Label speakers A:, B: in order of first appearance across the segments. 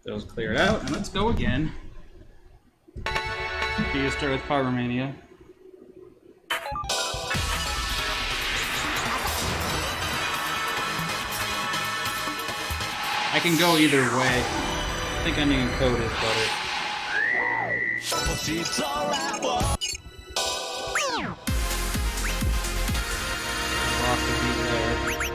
A: Those cleared out, and let's go again. You start with Pyromania. I can go either way. I think ending in code is better. Lost the beat there.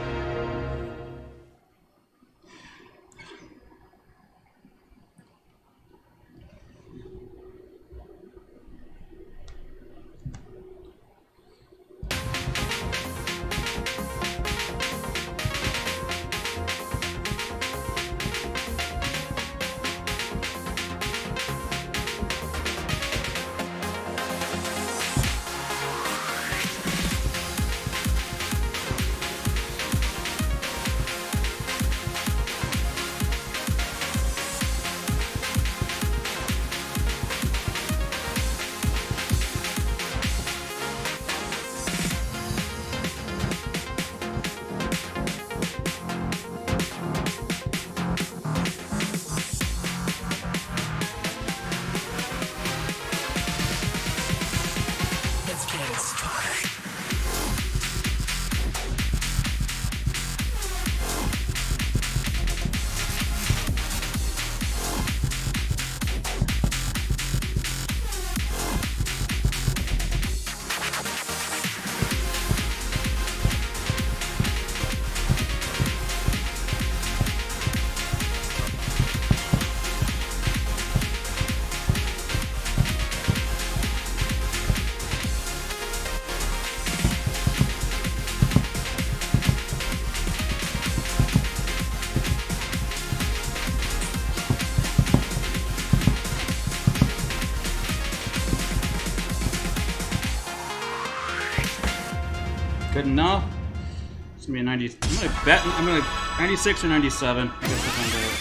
A: Good enough. It's gonna be a 90. I'm gonna 96 or 97. I guess if I'm there.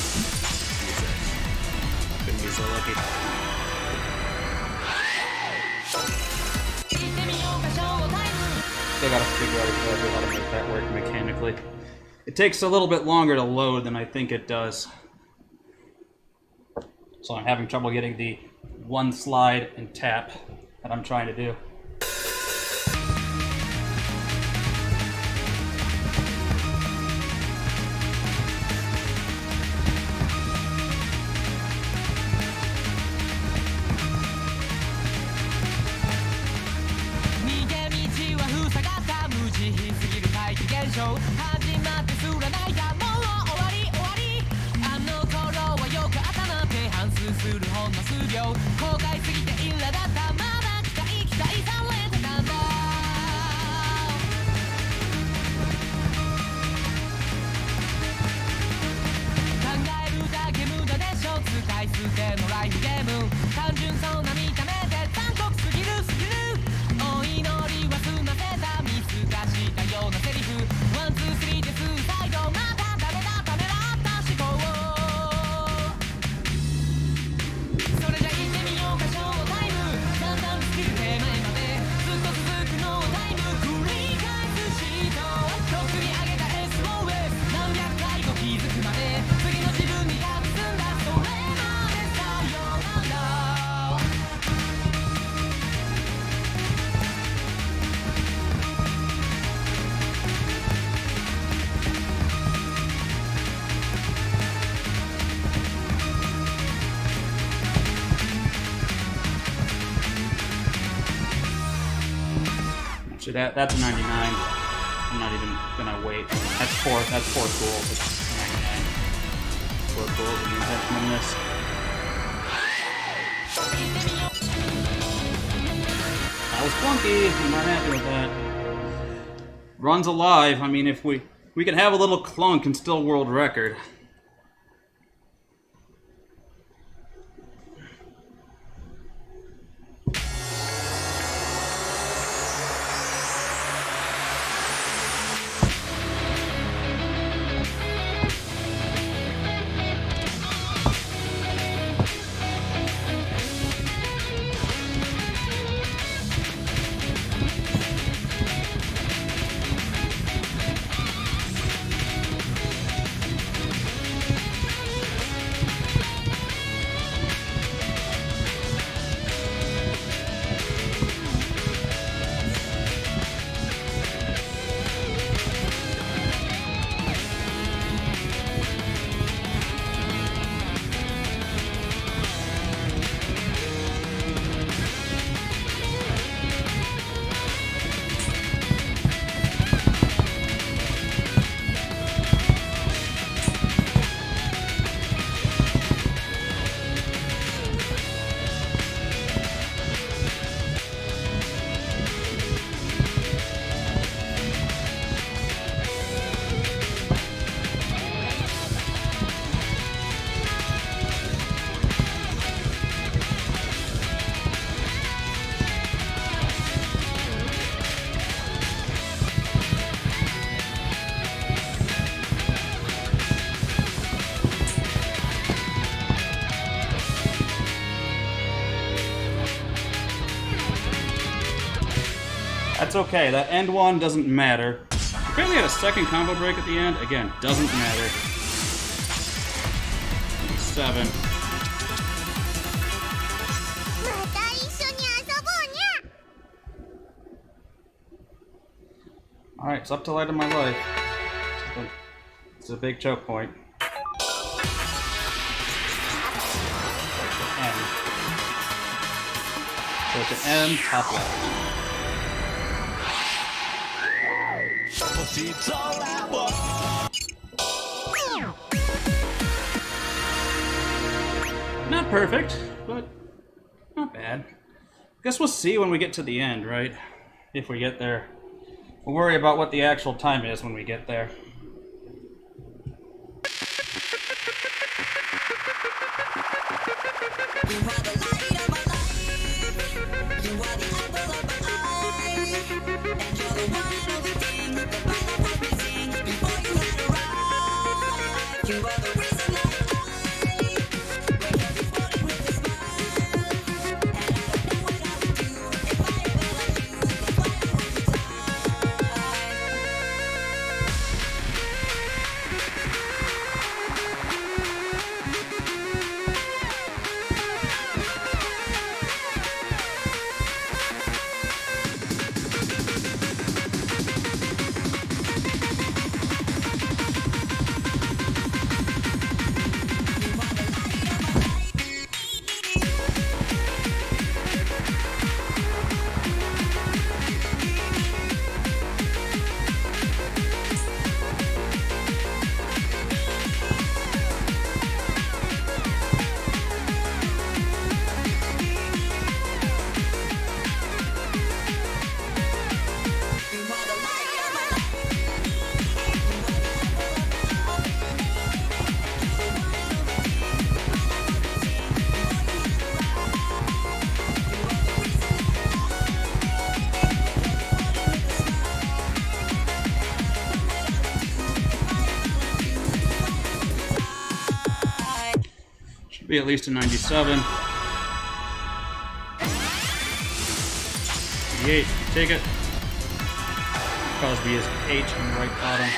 A: Couldn't be so lucky. Still gotta figure out exactly how to make that work mechanically. It takes a little bit longer to load than I think it does. So I'm having trouble getting the one slide and tap that I'm trying to do. That's a 99. I'm not even gonna wait. That's four gold. It's 99. 4 gold and intention in this. That was clunky. I'm not happy with that. Run's alive. I mean, if we could have a little clunk and still world record. That's okay. That end one doesn't matter. Apparently had a second combo break at the end. Again, doesn't matter. 7. Alright, it's up to Light of My Life. It's a big choke point. M. So it's an M, top left. Not perfect, but not bad. Guess we'll see when we get to the end, right? If we get there. We'll worry about what the actual time is when we get there. Be at least a 97. 88, take it. Cosby is H on the right bottom.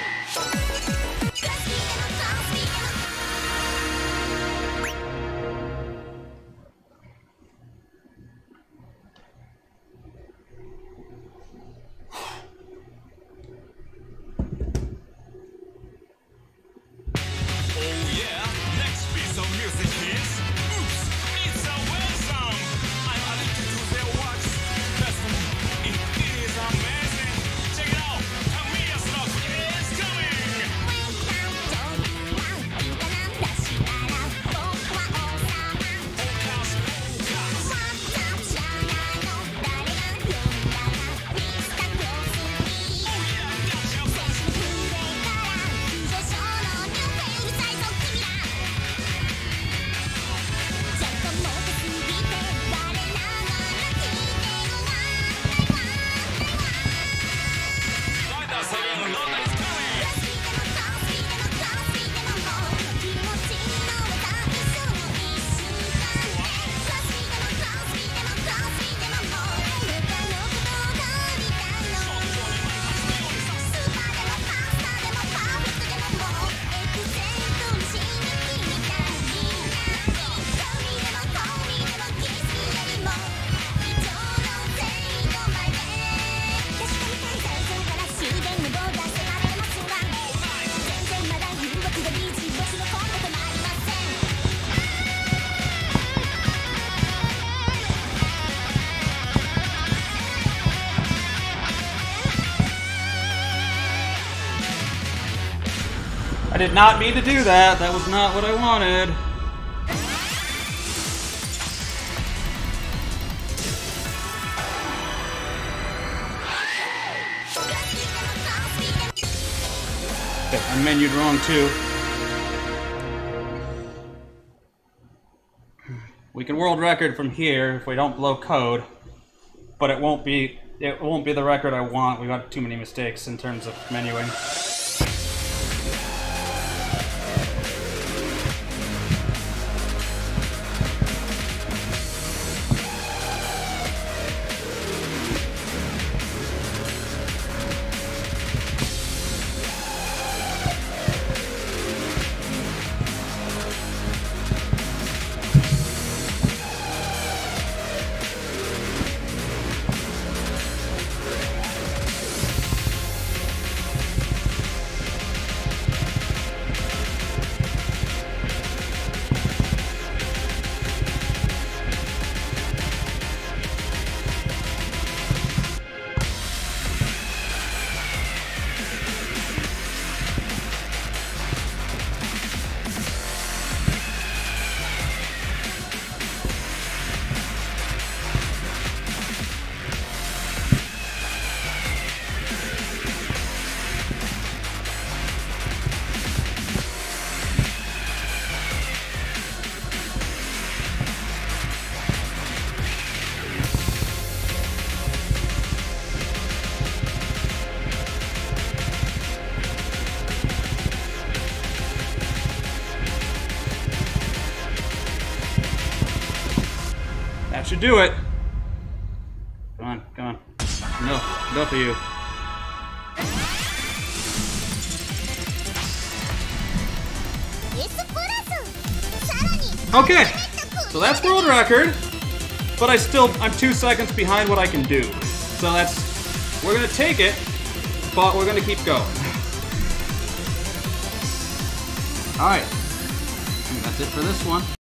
A: I did not mean to do that. That was not what I wanted. Okay, I menued wrong too. We can world record from here if we don't blow code, but it won't be the record I want. We got too many mistakes in terms of menuing. That should do it. Come on, come on. Enough of you. Okay, so that's world record, but I'm 2 seconds behind what I can do. So we're gonna take it, but we're gonna keep going. All right, I think that's it for this one.